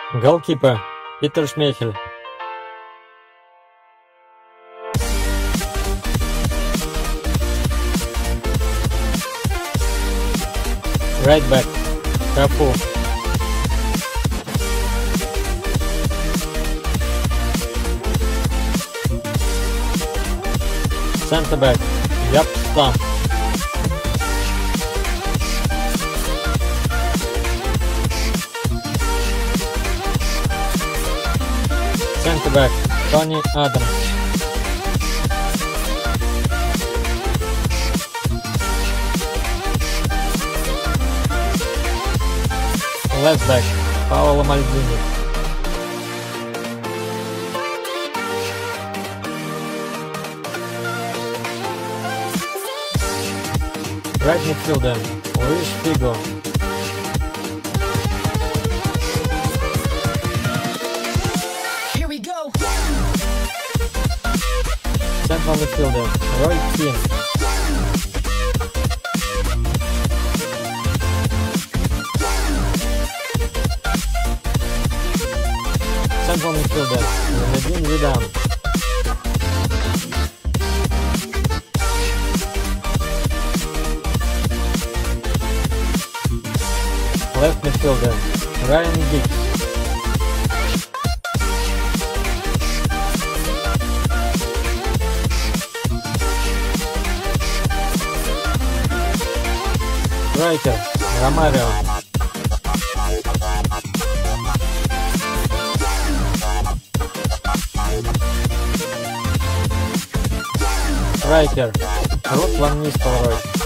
Goalkeeper Peter Schmeichel. Right back Cafu. Center back Yap Stam. Center back Tony Adams. Left back Paolo Maldini. Right midfielder Luis Figo. Here we go. Central midfielder Roy Keane. Central midfielder Zinedine Zidane. Left midfielder Ryan Giggs. Striker Romario. Striker Ruth Van Nistelrooy.